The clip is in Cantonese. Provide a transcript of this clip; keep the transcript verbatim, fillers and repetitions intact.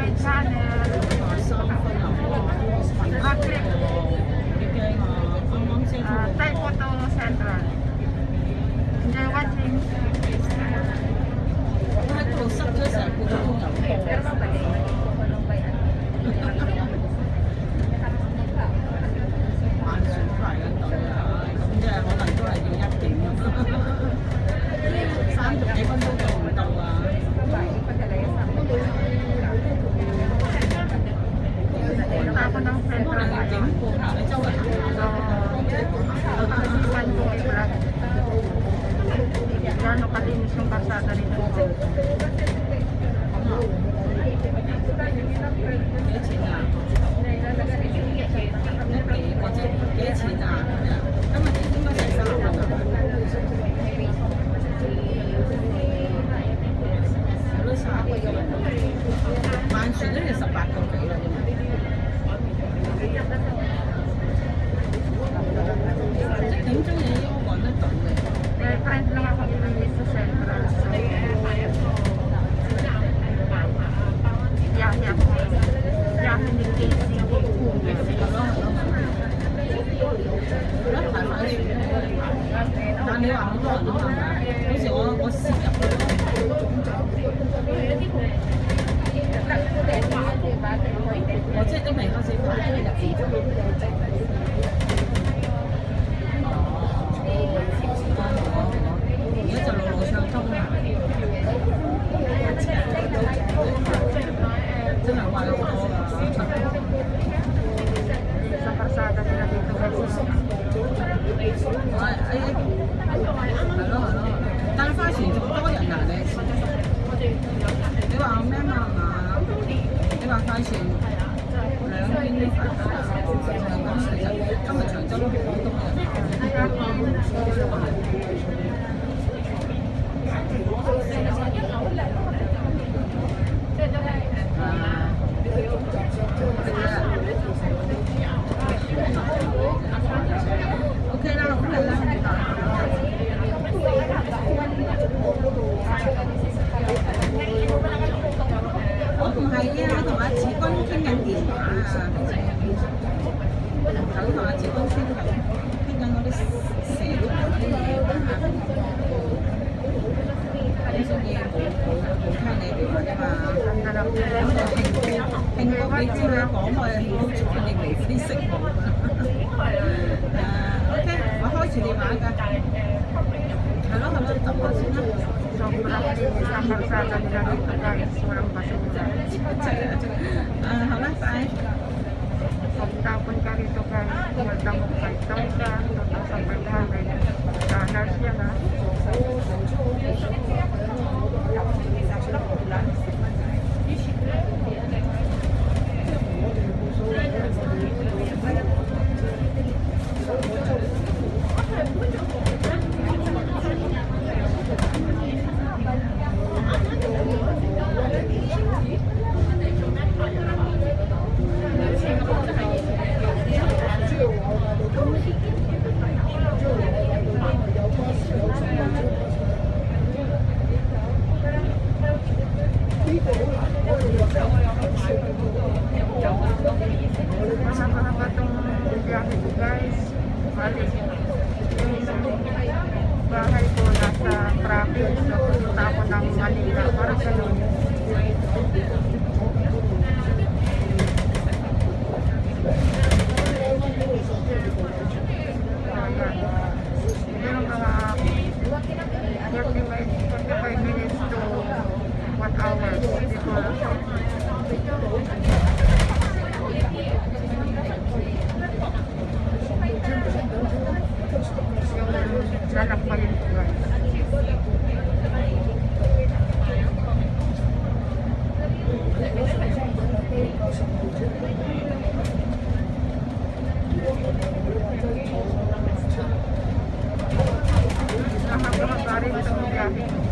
may channel. 三分啊！哇， Ah, click. 幾驚啊！啱啱先。 Uh, Thai Photo Central. Enjoy watching. 我喺度塞咗成個鐘頭晚船排緊隊啊！咁即係可能都係要一點三十幾分鐘做唔到啊！ Punta ako ng Central ngayon. So, nasipan ko kay Brad. Gano'ng kalinis yung kalsada rito. Bạn chuyển đến là bạc cầu kỹ rồi. Chắc tính cho này yêu bọn nó tổng này. Eh, friend lang ako ulit sa Central. So, yahi ako. Yahi ni Casey. Rất thoải mái chuyển.但你話好多人都係咪？好似我我試入去。我即係都未開始排入字。而家就路路暢通啦。真係壞好多㗎。 Sa kalsada nila dito guys. 哎哎，係咯係咯，但係花錢仲多人啊你。你話咩嘛嘛？你話快船兩邊啲快船啊？咁其實今日長洲都好多人。O K 啦，O K 啦。我唔係啊，我同阿子君傾緊電話啊，頭同阿子君傾緊傾緊嗰啲社會嗰啲嘢啊，有啲嘢冇冇冇聽你電話啫嘛。咁就慶祝慶祝你知你講我係好彩你眉飛色舞啊。誒 ，OK， 我開住電話㗎。係咯係咯，等我先啦。 Sobrang linis ang kalsada nila dito guys. Walang basura. Ah,好啦，拜。 Pag tapon ka rito guys, waldang mo five thousand, two thousand five hundred. Dollars yan ha. Mahaba-haba itong biyahe ko guys. Bali, yung bahay ko nasa province. So, pupunta ako ng Manila. Para sa yun. Meron mga forty-five minutes to one hour before. Lalakpayin ko guys. Nakakabari ito ng biyahe.